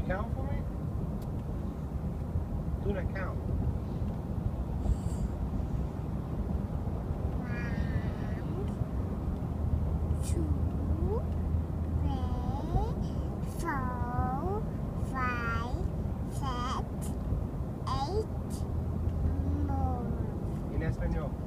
count for me? Do not count. 1, 2, 3, 4, 5, 6, 8, 9. En español.